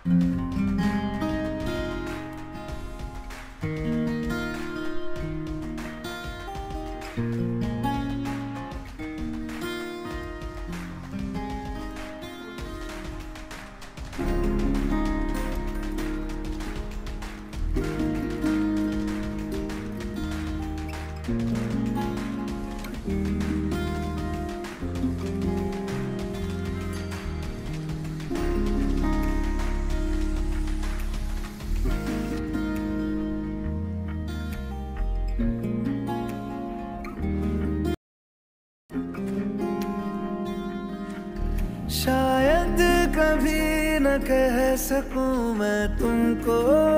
शायद कभी न कह सकूं मैं तुमको,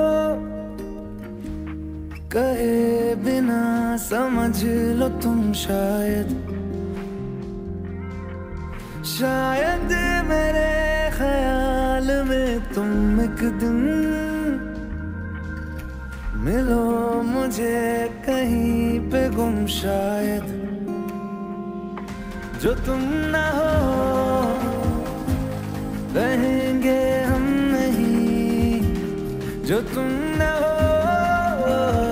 कहे बिना समझ लो तुम शायद। शायद मेरे ख्याल में तुम एक दिन मिलो मुझे कहीं पे गुम शायद। जो तुम ना हो रहेंगे हम नहीं, जो तुम ना हो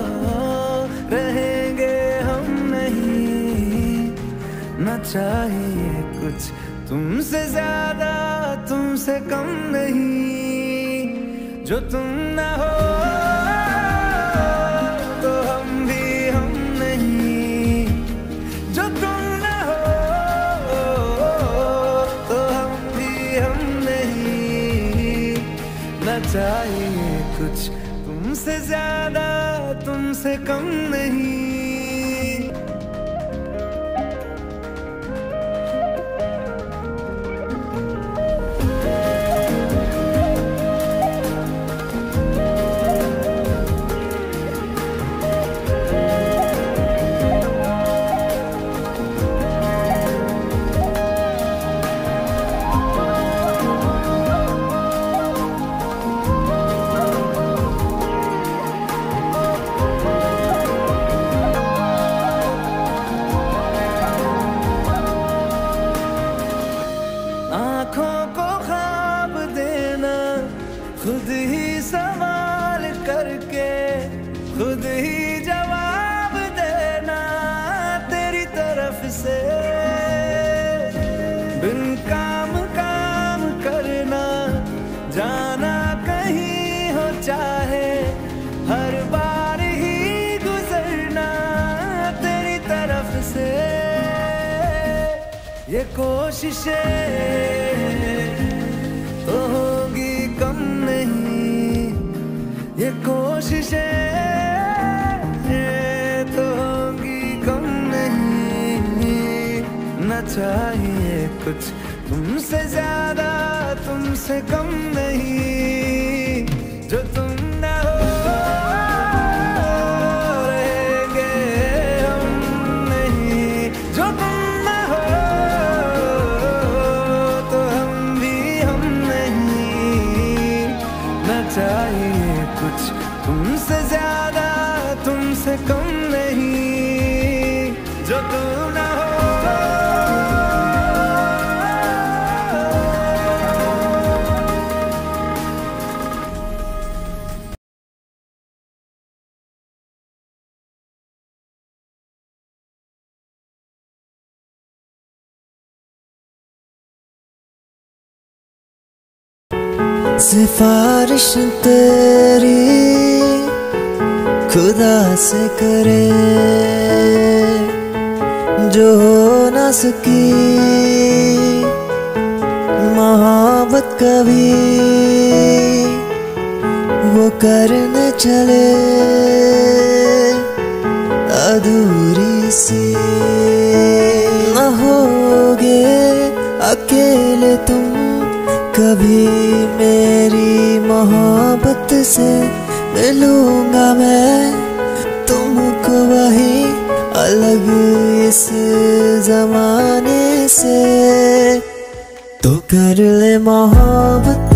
रहेंगे हम नहीं। ना चाहिए कुछ तुमसे ज्यादा तुमसे कम नहीं। जो तुम ना हो तो हम भी हम नहीं, जो तुम ना हो तो हम भी हम नहीं। ना चाहिए कुछ तुमसे ज्यादा तुमसे कम नहीं। खुद ही सवाल करके खुद ही जवाब देना तेरी तरफ से। बिन काम काम करना जाना कहीं हो चाहे हर बार ही गुजरना तेरी तरफ से। ये कोशिशें तो होगी कम नहीं, ये कोशिशें तो होगी कम नहीं। न चाहिए कुछ तुमसे ज्यादा तुमसे कम नहीं। जो तुम ना हो रहेंगे हम नहीं, जो तुम ना हो तो हम भी हम नहीं। न चाहिए कुछ तुमसे ज्यादा तुमसे कम नहीं। जो तुम ना हो सिफारिश तेरी खुदा से करे जो हो न सकी मोहब्बत कभी वो करने चले अधूरी सी। न होगे अकेले तुम कभी मेरी मोहब्बत से मिलूंगा मैं तुमको वही अलग इस जमाने से। तो कर ले मोहब्बत